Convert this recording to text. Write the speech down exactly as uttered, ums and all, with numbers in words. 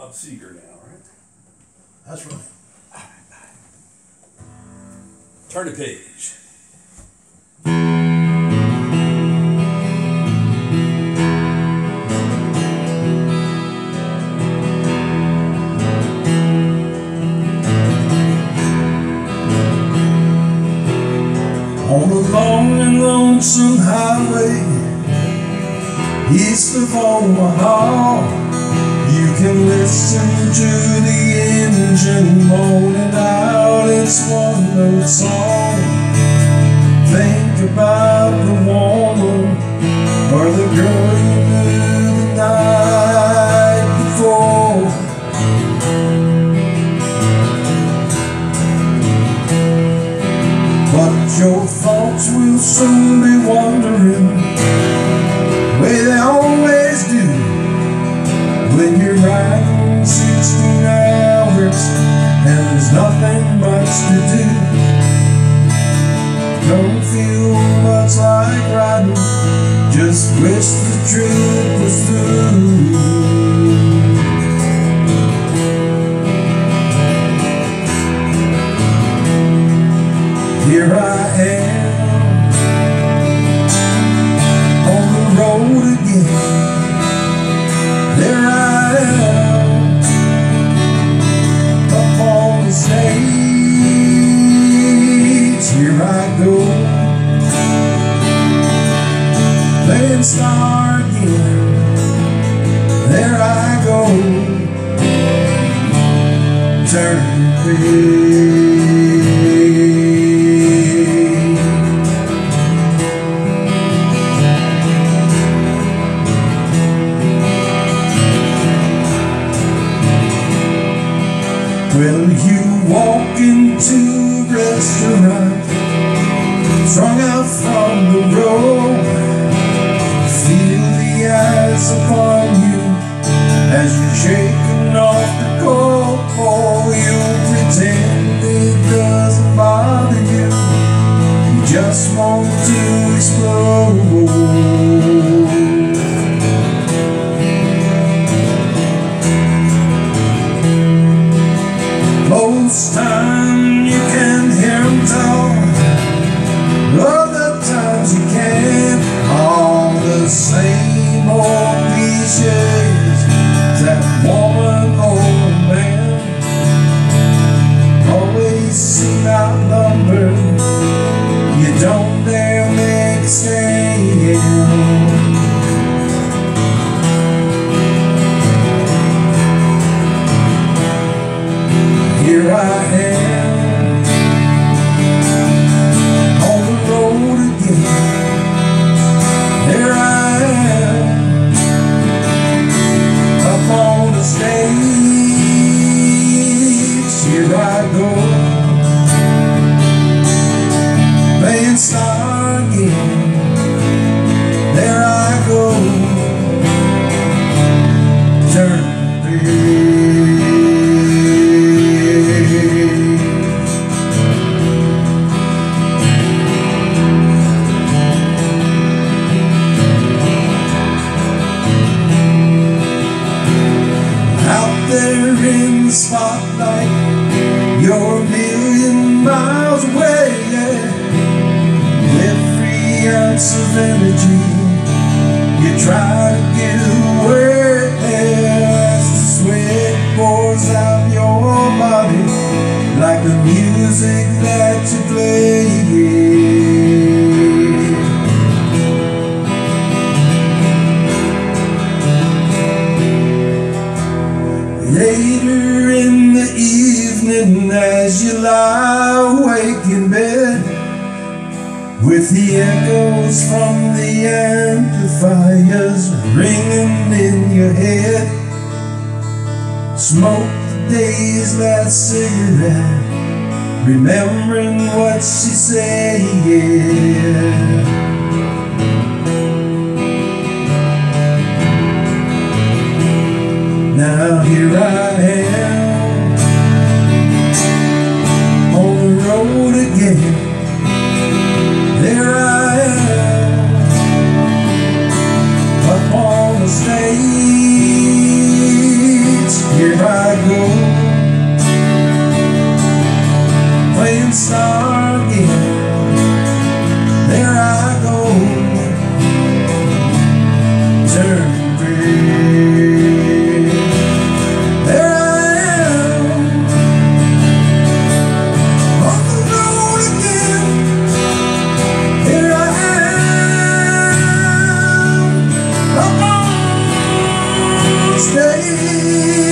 Bob Seger now, right? That's right. Turn the page. On a long and lonesome highway east of Omaha, you can listen to the engine moaning out its one-note song. Think about the woman or the girl you knew the night before. But your thoughts will soon be wandering, way they always do, when you're riding sixteen hours and there's nothing much to do. Don't feel much like riding, just wish the trip was through. Here I am on the road again. There I am up on the stage. Here I go, playing star again. There I go, turn the page. Well, you walk into a restaurant, strung out from the road, feel the eyes upon you as you're shaking off the cold. Oh, you pretend it doesn't bother you, you just want to explode. Most time you can hear them talk, other times you can't. All the same old cliches, that woman or man always seem outnumbered. You don't dare make a stand. Here I am on the road again. There I am up on the stage. Here I go, playing star again. There I go, turn the page. There in the spotlight, you're a million miles away, yeah. Every ounce of energy you try to get away, as the sweat pours out your body like the music that you play, yeah. Later in the evening, as you lie awake in bed, with the echoes from the amplifiers ringing in your head, smoke the day's last cigarette, remembering what she said, yeah. Now here I am on the road again. There I am up on the stage. here I go, playing star again. There I go, turning gray. There I am, on the road again. Here I am, come on, stay.